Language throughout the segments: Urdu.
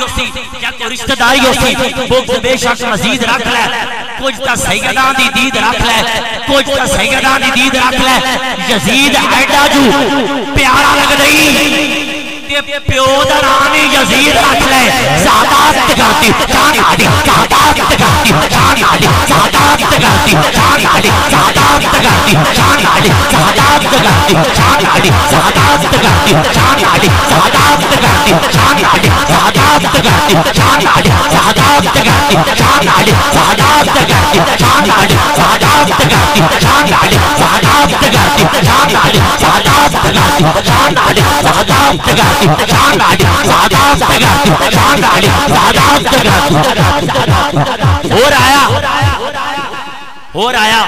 سی یا کوئی رشتہ داری ہو سی بغض بے شک مزید رکھ لے کچھ تا سیدان دی دید رکھ لے کچھ تا سیدان دی دید رکھ لے یزید ایڈا جو پیارا لگ رہی پیو دا نامی یزید رکھ لے سادات کرتی جان آلی سادات کرتی جان آلی سادات کرتی جان آلی سادات کرتی جان آلی سادات کرتی جان آلی سادات کرتی جان آلی سادات کرتی جان آلی سادات کرتی جان آلی سادات کرتی جان آلی سادات کرتی جان آلی سادات کرتی جان آلی سادات کرتی جان آلی سادات کرتی جان آلی سادات کرتی جان آلی سادات کرتی جان آلی سادات کرتی اور آیا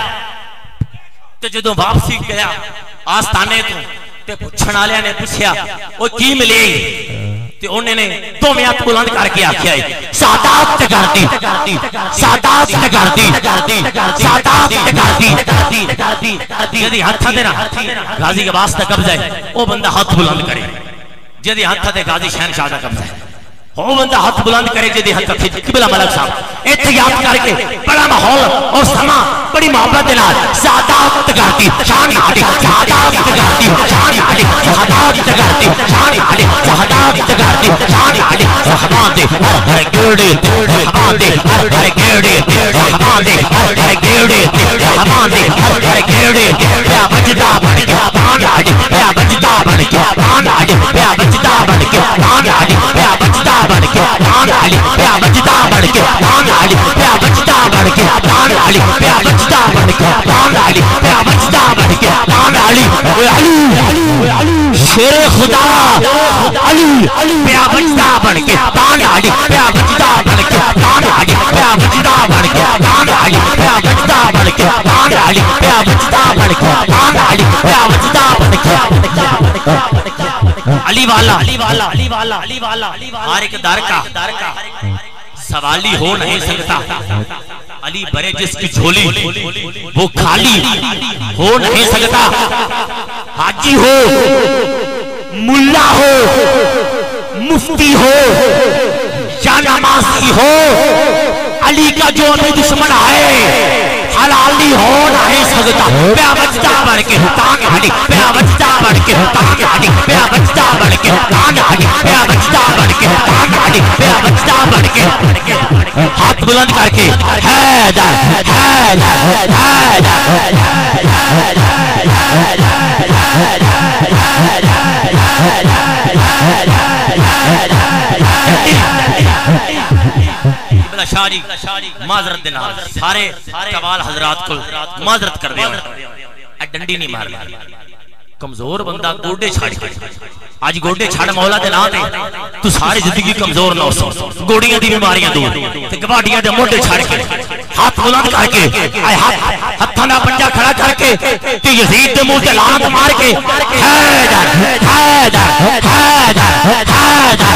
تو جدوں واپسی گیا آستانے تو تے پوچھن والے نے پوچھیا او کی ملے تے انہوں نے دو میات بلند کر کے آکھیا ہے سادات کرتی سادات کرتی سادات کرتی جدی ہاتھاں دے نا غازی کے واسطے قبضہ ہے او بندہ ہاتھ بلند کرے جدی ہاتھاں تے غازی شہنشاہ دا قبضہ ہے وہ بندہ ہاتھ بلند کرے جدی ہاتھ پھر قبلہ ملک صاحب ایتھے یاد کر کے بڑا ماحول اور سما بڑی محبت دے نال سادات کرتی شان علی سادات کرتی شان علی سادات کرتی شان علی سادات کرتی شان علی رحمان دے ہر گیڑے رحمان دے ہر گیڑے رحمان دے ہر گیڑے رحمان دے ہر گیڑے یا بجدا بن گیا بان علی یا بجدا بن گیا بان علی یا بجدا بن گیا بان علی یا بجدا بن گیا بان علی یا بجدا بن گیا بان علی یا بجدا بن گیا بان علی یا بجدا بن گیا بان علی یا بجدا بن گیا بان علی علی شیر خدا علی یا بجدا بن گیا بان علی یا بجدا بن گیا بان علی یا بجدا بن گیا بان علی یا بجدا بن گیا بان علی یا بجدا بن گیا بان علی یا بجدا بن گیا علی والا علی والا علی والا علی والا ہر ایک در کا سوالی ہو نہیں سکتا علی برے جس کی جھولی وہ خالی ہو نہیں سکتا حاجی ہو ملا ہو مفتی ہو یا نمازی ہو علی کا جو بھی دشمن ہے حلالی ہو نہیں سکتا پیا بچتا بڑھ کے تان علی پیا بچتا بڑھ کے تان علی پیا بچتا بڑھ کے تان علی پیا بچتا بڑھ کے تان علی پیا بچتا بڑھ کے ہاتھ بلند کر کے حیدر حیدر شاری معذرت دینا سارے قوال حضرات کو معذرت کر دے ڈنڈی نہیں مارنا کمزور بندہ گوڑے چھاڑ کے آج گوڑے چھاڑ مولا دے نام دے تو ساری زندگی کمزور نہ ہو سو گوڑیاں دی بیماریاں دور تے گواڈیاں دے موڈے چھاڑ کے ہاتھ بلند کر کے اے ہتھاں دا پنجا کھڑا کر کے تے یزید دے منہ تے لعنت مار کے حیدر حیدر حیدر حیدر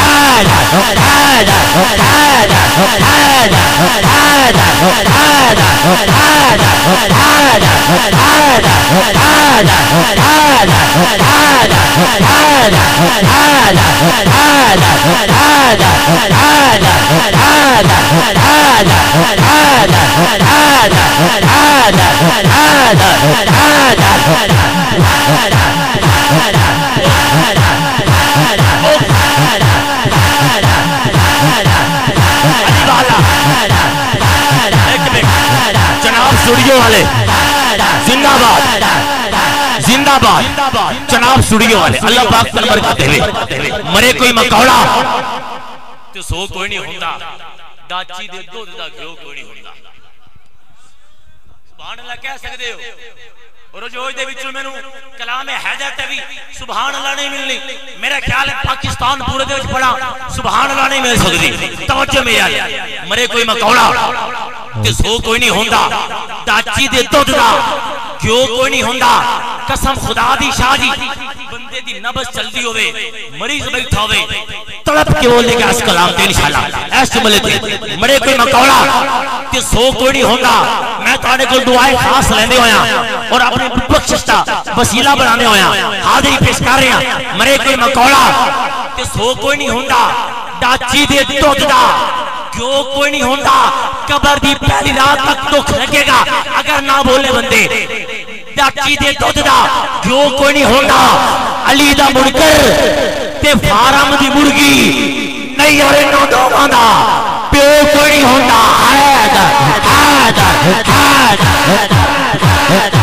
جناب سٹوڈیو والے زندہ باد زندہ باد جناب سٹوڈیو والے اللہ پاک پر برکت دے مرے کوئی مکوڑا تو سو کوئی نہیں ہوتا داچی دے دو دا گھیو کوئی نہیں ہوتا سبحان اللہ کہہ سکتے ہو اور جو دے وچوں مینوں کلام حیدر تے بھی سبحان اللہ نہیں ملنی میرا خیال ہے پاکستان پورے دے وچ پڑھا سبحان اللہ نہیں مل سکدی توجہ میری مرے کوئی مکوڑا تے سو کوئی نہیں ہوندا داچی دے دودھ دا کیوں کوئی نہیں ہوندا قسم خدا دی شاہ جی بندے دی نبض چلدی ہوے مریض بیٹھا ہوے تڑپ کے بولے گا اس کلام تے انشاءاللہ ایس جملے تے مرے کوئی مکوڑا تے سو کوئی نہیں ہوندا میں تواڈے کول دعائیں خاص لیندے ہویا اور اپنے بخشش دا وسیلہ بنانے ہویا حاضری پیش کر رہے ہیں مرے کوئی مکوڑا تے سو کوئی نہیں ہوندا ڈاچی دے دودھ دا کیوں کوئی نہیں ہوندہ قبر دی پہلی رات تک دکھ لگے گا اگر نہ بولے بندے ڈاچی دے دودھ دا کیوں کوئی نہیں ہوندہ علی دا منکر تے فارم دی مرگی نہیں اور نو دو گاندہ پیو کوئی نہیں ہوندہ حیدر حیدر حیدر حیدر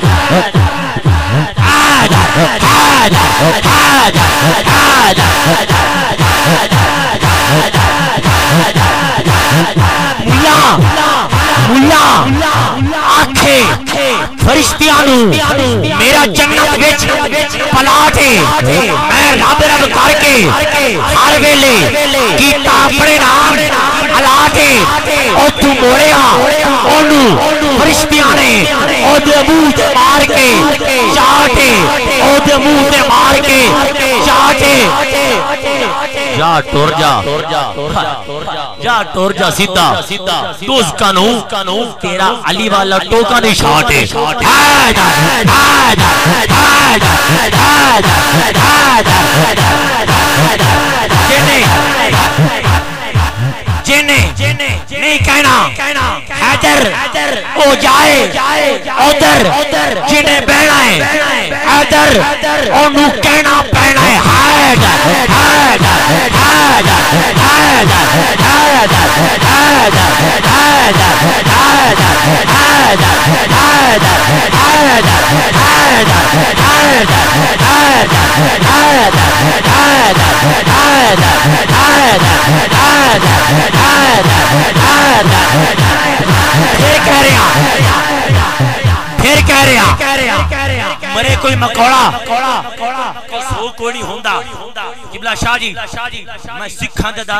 فرشتیانو میرا جنت وچ پلاٹے میں رب رب کر کے ہر ویلے کیتا اپنے نام ہلاٹے او تو موڑیا اونو فرشتیاں نے او دے منہ تے مار کے چاٹے او دے منہ تے مار کے چاٹے جا ٹور جا سیدھا دوز کانو تیرا علی والا ٹوکا نہیں شاٹے نہیں کہنا حیدر او جائے ادھر جنہیں بہنا ہے حیدر انہوں کہنا پہنا ہے حیدر حیدر حیدر حیدر حیدر حیدر حیدر پھر کہہ رہے ہیں مرے کوئی مکوڑا سو کوئی نہیں ہوندہ قبلہ شاہ جی میں سکھاں دے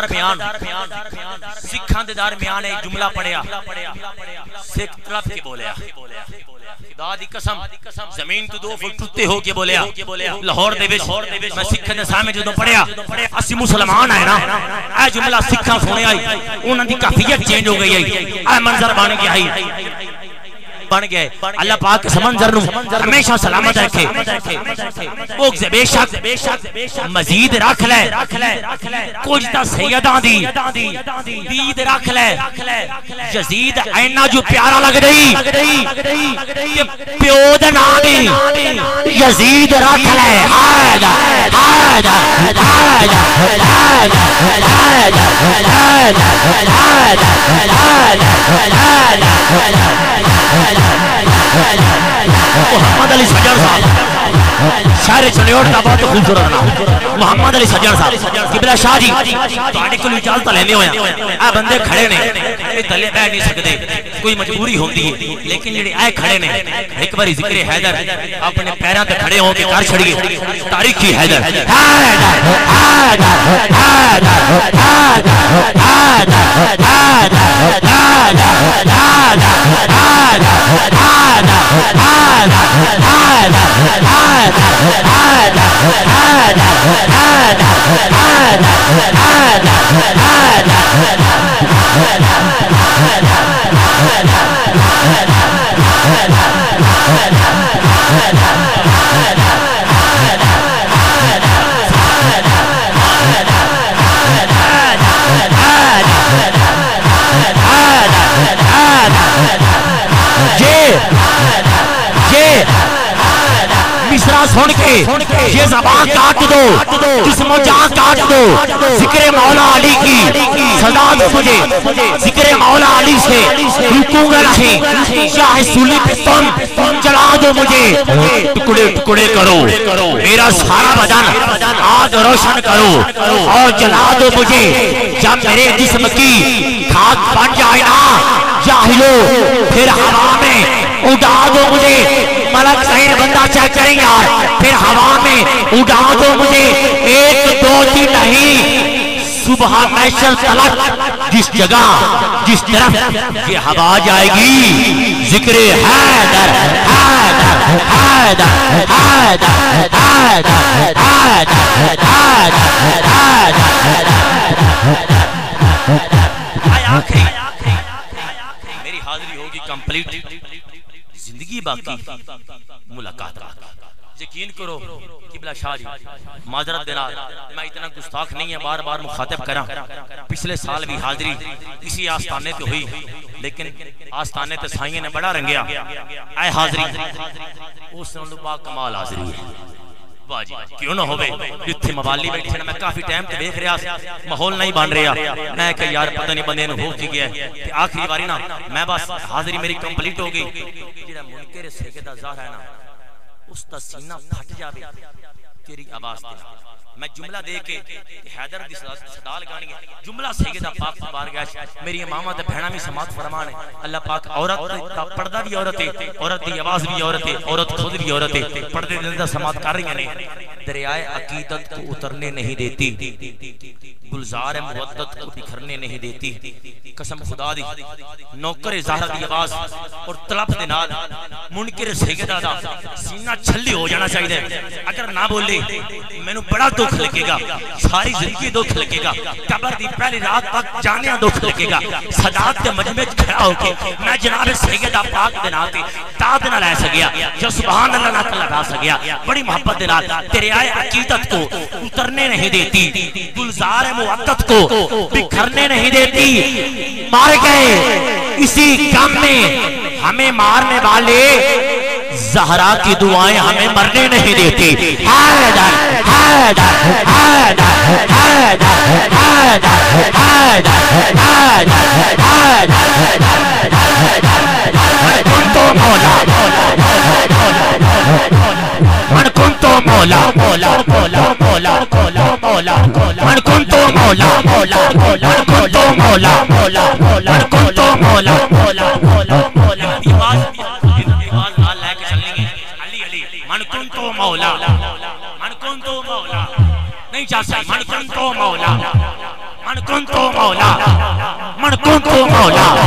درمیان ایک جملہ پڑھیا سکھ طرف کے بولیا خدا دی قسم زمین تو 2 فٹ ٹوٹے ہو کے بولیا لاہور دے وچ میں سکھاں دے سامنے جدوں پڑھیا اسی مسلمان ہے نا اے جملہ سکھاں سنے آئی انہاں دی کیفیت چینج ہو گئی اے منظر بن گیا بن گئے اللہ پاک اس منظر نو ہمیشہ سلامت رکھے بغض بے شک مزید رکھ لے کچھ تا سیداں دی دید رکھ لے یزید اینا جو پیارا لگ رہی کہ پیو دا نامی یزید رکھ لے محمد علی سجن صاحب شاعر چنیوٹ کا بہت خوبصورت نام محمد علی سجن صاحب قبلہ شاہ جی تواڈے کول اجازت لینے ہویا اے بندے کھڑے نے اے تلے بیٹھ نہیں سکدے کوئی مجبوری ہوندی ہے لیکن جڑے اے کھڑے نے ایک باری ذکر حیدر اپنے پیراں تے کھڑے ہو کے کر چھڑیے تاریخی حیدر مصرع سن کے یہ زبان کاٹ دو جسم و جان کاٹ دو ذکر مولا علی کی صدا دو مجھے ذکر مولا علی سے رکوں گا نہیں شاہ سولی پہ تم جلا دو مجھے ٹکڑے ٹکڑے کرو میرا سارا بدن آگ روشن کرو اور جلا دو مجھے جب میرے جسم کی خاک بن جائے نا جاہلو پھر ہوا میں اڑا دو مجھے ملک ظاہر بندہ چیک کریں یار پھر ہوا میں اڑا دو مجھے 1 2 3 نہیں صبح محشر تلک جس جگہ جس طرف یہ ہوا جائے گی ذکر حیدر حیدر حیدر حیدر حیدر حیدر میری حاضری ہوگی کمپلیٹ زندگی باقی ملاقات یقین کرو قبلہ شاہ جی معذرت دینا میں اتنا گستاخ نہیں ہے بار بار مخاطب کرا پچھلے سال بھی حاضری اسی آستانے تے ہوئی لیکن آستانے تے سائیں نے بڑا رنگیا اے حاضری اس نے با کمال حاضری ہے باجی کیوں نہ ہوئے جتھے موالی بیٹھے نا میں کافی ٹائم تے دیکھ رہا ماحول نہیں بن رہا میں کہ یار پتہ نہیں بندے نو ہو کی گیا ہے کہ آخری باری نا میں بس حاضری میری کمپلیٹ ہو گئی جڑا منکر سیدہ زہرا ہے نا اس دا سینہ پھٹ جاوے تیری آواز دے میں جملہ دے کے حیدر دی صدا لگانی ہے جملہ سیدہ پاک بارگاہ میری امامہ تے بہناں بھی سماعت فرمان ہے اللہ پاک عورت دا پردہ بھی عورت ہے عورت دی آواز بھی عورت ہے عورت خود بھی عورت ہے پردے دل دا سماعت کر رہی ہیں دریائے عقیدت کو اترنے نہیں دیتی گلزار مودت کو بکھرنے نہیں دیتی قسم خدا دی نوکر زہرا دی آواز اور طلب دے نال منکر سیدہ دا سینہ چھلی ہو جانا چاہیے اگر نہ بولے مینوں بڑا دکھ لگے گا ساری زندگی دکھ لگے گا قبر دی پہلی رات تک جانیا دکھ لگے گا صدات کے مجمع کھڑا ہو کے میں جناب سیدہ پاک دے نال تے داد نہ لے سکیا جو سبحان اللہ نہ لگا سکیا بڑی محبت دے نال تیرے آئے عقیدت کو اترنے نہیں دیتی گلزار موقت کو بکھرنے نہیں دیتی مار گئے اسی کام میں ہمیں مارنے والے زہرا کی دعائیں ہمیں مرنے نہیں دیتی حیدر حیدر حیدر حیدر حیدر حیدر حیدر کنتو مولا من کنتو مولا مولا مولا مولا مولا من کنتو مولا مولا من کنتو مولا مولا من کنتو مولا مولا مولا من کنتو مولا من کنتو مولا نہیں چاہ سکتا من کنتو مولا من کنتو مولا من کنتو مولا